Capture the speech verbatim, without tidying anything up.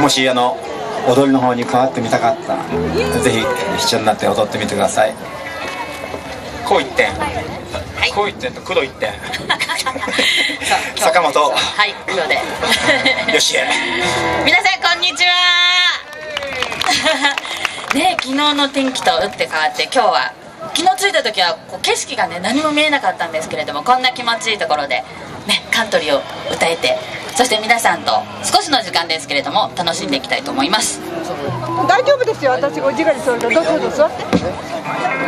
もしあの踊りの方に加わってみたかったらぜひ一緒になって踊ってみてください。こう一点、はい、こう一点と黒一点坂本、 はい黒でよしえ皆さんこんにちはね、昨日の天気と打って変わって今日は昨日着いた時はこう景色がね何も見えなかったんですけれども、こんな気持ちいいところで、ね、カントリーを歌えて、そして皆さんと少しの時間ですけれども楽しんでいきたいと思います。 大丈夫ですよ、私ご自我に座るからどうぞどうぞ座って。